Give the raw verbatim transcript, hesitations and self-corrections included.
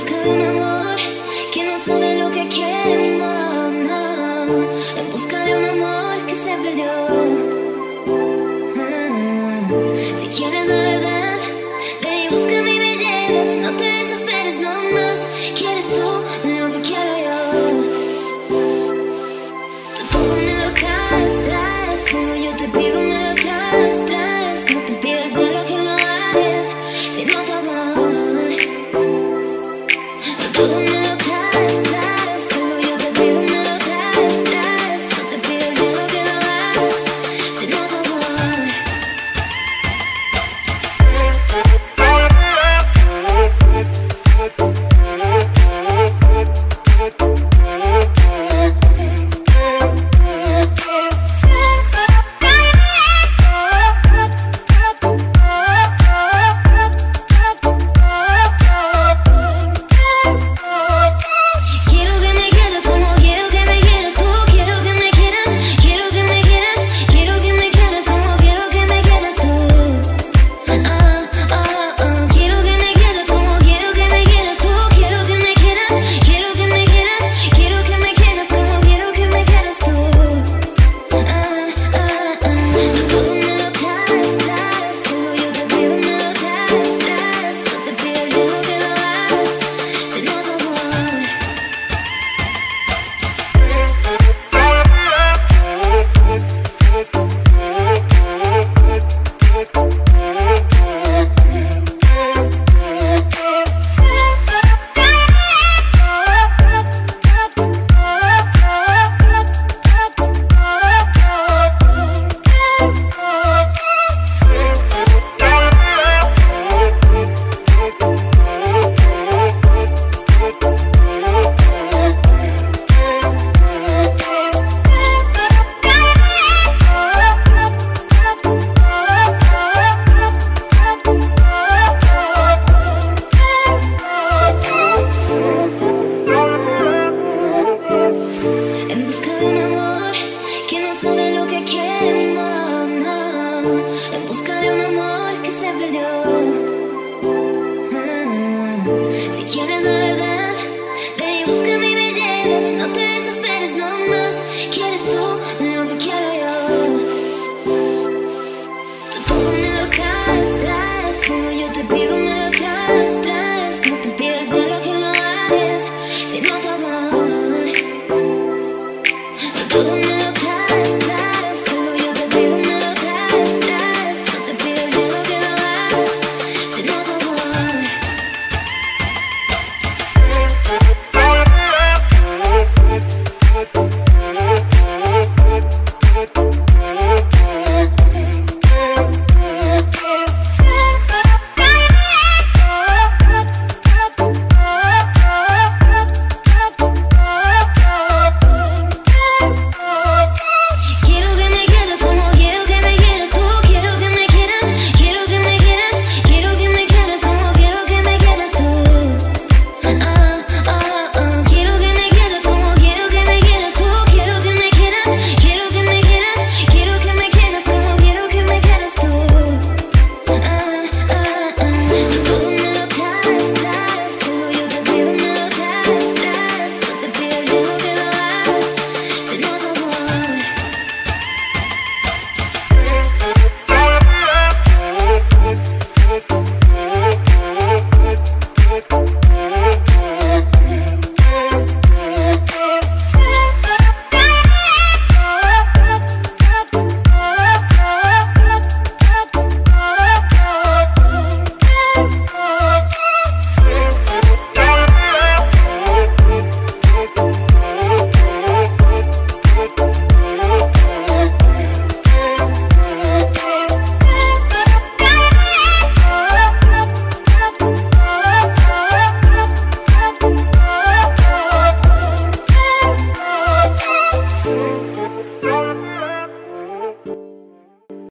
busca de un amor que no sabe lo que quiere, no, no. En busca de un amor que se perdió. Ah, si quieres la verdad, ve y búscame y me llevas. No te desesperes, no más. Quieres tú lo que quiero yo. Tú todo me lo traes, traes. Solo yo te pido me lo traes, traes. No te pido el cielo que lo hagas, sino tu amor. Tú todo me lo traes, traes. Solo yo te pido me lo traes, traes. No te pido el cielo que lo hagas, sino tu amor. En busca de un amor que no sabe lo que quiere, no, no. En busca de un amor que se perdió. Ah, si quieres la verdad, ve y búscame y me llevas. No te desesperes, no, no.